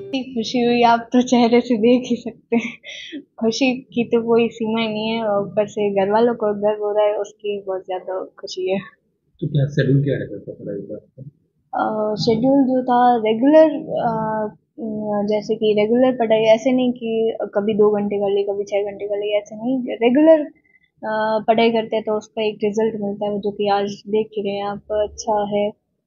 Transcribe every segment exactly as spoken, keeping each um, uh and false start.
इतनी खुशी हुई आप तो चेहरे से देख ही सकते हैं। खुशी की तो कोई सीमा ही नहीं है और ऊपर से घर वालों को गर्व हो रहा है उसकी बहुत ज़्यादा खुशी है। तो क्या शेड्यूल क्या रहता था पढ़ाई का आपका? शेड्यूल जो था रेगुलर, जैसे कि रेगुलर पढ़ाई, ऐसे नहीं कि कभी दो घंटे कर ली कभी छः घंटे कर ली, ऐसे नहीं, रेगुलर पढ़ाई करते हैं तो उसका एक रिजल्ट मिलता है जो कि आज देख ही रहे हैं आप, अच्छा है।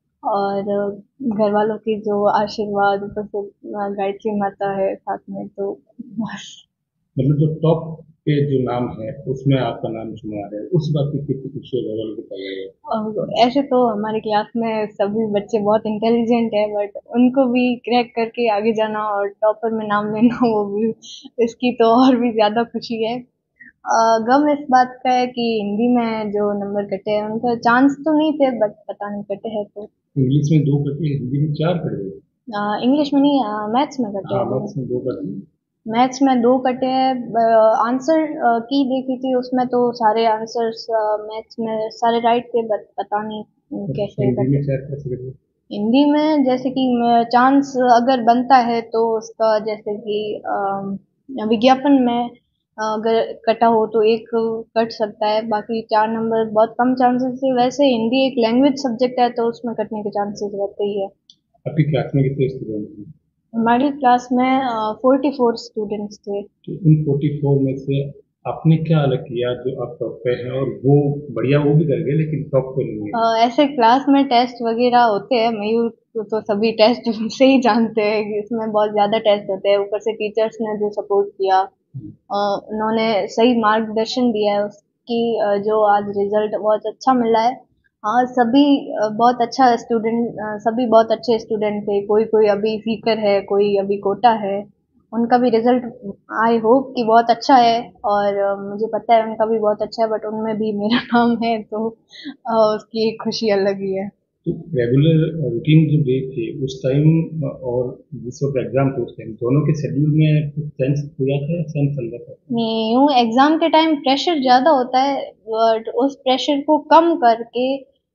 और घर वालों की जो आशीर्वाद, ऊपर से गायत्री माता है साथ में, तो बस। मतलब जो टॉप पे जो नाम है उसमें आपका नाम चुना है, उस बात की कितनी खुशी है लेवल बताइए। और ऐसे तो हमारी क्लास में सभी बच्चे बहुत इंटेलिजेंट है, बट उनको भी क्रैक करके आगे जाना और टॉपर में नाम लेना, वो भी इसकी तो और भी ज़्यादा खुशी है। अ, गम इस बात का है कि हिंदी में जो नंबर कटे हैं उनका चांस तो नहीं थे, बट पता नहीं कटे हैं तो। इंग्लिश में दो कटे, हिंदी में चार कट गए। इंग्लिश में नहीं, मैथ्स में कटे हाँ, हैं दो। मैथ्स में दो कटे। मैथ्स में दो कटे हैं। आंसर की देखी थी उसमें तो सारे आंसर्स मैथ्स में सारे राइट थे, बट पता नहीं और कैसे हिंदी में कटे। चार कैसे कट गए? हिंदी में जैसे कि चांस अगर बनता है तो उसका, जैसे कि अम, विज्ञापन में अगर कटा हो तो एक कट सकता है, बाकी चार नंबर बहुत कम चांसेस है। वैसे हिंदी एक लैंग्वेज सब्जेक्ट है तो उसमें कटने के चांसेस रहते ही है। आपकी क्लास में कितने स्टूडेंट थे? हमारी क्लास में फोर्टी फोर स्टूडेंट्स थे। तो उन फोर्टी फोर में से आपने क्या अलग किया जो आप टॉप पे हैं, और वो बढ़िया वो भी कर गए लेकिन टॉप पे नहीं अ, है? ऐसे क्लास में टेस्ट वगैरह होते हैं, मयूर को तो सभी टेस्ट से ही जानते हैं कि इसमें बहुत ज़्यादा टेस्ट होते हैं। ऊपर से टीचर्स ने जो सपोर्ट किया, अ, उन्होंने सही मार्गदर्शन दिया है उसकी, अ, जो आज रिजल्ट बहुत अच्छा मिला है। हाँ, सभी अ, बहुत अच्छा स्टूडेंट, सभी बहुत अच्छे स्टूडेंट थे। कोई कोई अभी सीकर है, कोई अभी कोटा है, उनका भी रिजल्ट आई होप कि बहुत अच्छा है। और अ, मुझे पता है उनका भी बहुत अच्छा है, बट उनमें भी मेरा नाम है तो अ, उसकी एक खुशी अलग ही है। तो रेगुलर रूटीन जो डे थे उस टाइम और जिस वक्त एग्जाम थे उस टाइम दोनों के शेड्यूल में कुछ चेंज हुआ था या सेम चल रहा था? नहीं, यूँ एग्ज़ाम के टाइम प्रेशर ज़्यादा होता है, बट उस प्रेशर को कम करके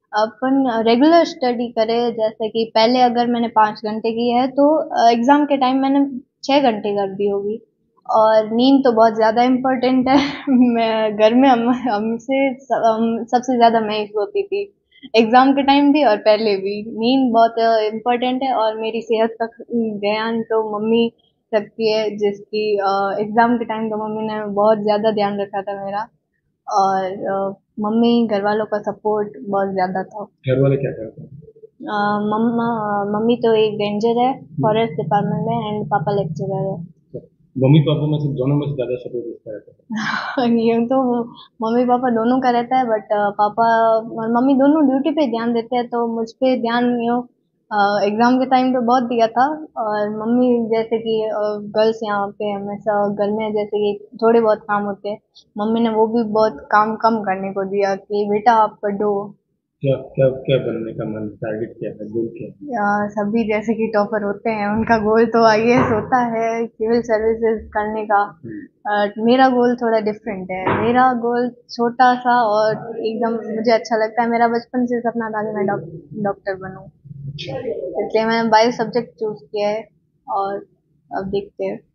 अपन रेगुलर स्टडी करें। जैसे कि पहले अगर मैंने पाँच घंटे की है तो एग्ज़ाम के टाइम मैंने छः घंटे कर दी होगी। और नींद तो बहुत ज़्यादा इम्पोर्टेंट है। मैं घर में हम हमसे स- हम सबसे ज़्यादा मैं ही सोती थी, एग्ज़ाम के टाइम भी और पहले भी। नींद बहुत इम्पोर्टेंट है और मेरी सेहत का ध्यान तो मम्मी रखती है, जिसकी एग्ज़ाम के टाइम तो मम्मी ने बहुत ज़्यादा ध्यान रखा था मेरा। और अ, मम्मी घर वालों का सपोर्ट बहुत ज़्यादा था। घर वाले क्या करते हैं? अ, मम्मा मम्मी तो एक रेंजर है फॉरेस्ट डिपार्टमेंट में, एंड पापा लेक्चरर है। तो मम्मी पापा में से दोनों में से ज्यादा सपोर्ट किसका रहता है? ये तो मम्मी पापा दोनों का रहता है, बट पापा और मम्मी दोनों ड्यूटी पे ध्यान देते हैं तो मुझ पे ध्यान यूँ एग्जाम के टाइम पे बहुत दिया था। और मम्मी जैसे कि गर्ल्स यहाँ पे हमेशा घर में जैसे कि थोड़े बहुत काम होते हैं, मम्मी ने वो भी बहुत काम कम करने को दिया कि बेटा आप पढ़ो। क्या क्या क्या बनने का मन, टारगेट क्या है, गोल क्या है? या सभी जैसे कि टॉपर होते हैं उनका गोल तो आई ए एस होता है, सिविल सर्विसेज करने का। हम्म। अ, मेरा गोल थोड़ा डिफरेंट है। मेरा गोल छोटा सा और एकदम मुझे अच्छा लगता है, मेरा बचपन से सपना था कि मैं डॉक, डॉक्टर बनूं, अच्छा। इसलिए मैंने बायो सब्जेक्ट चूज किया है। और अब देखते हैं।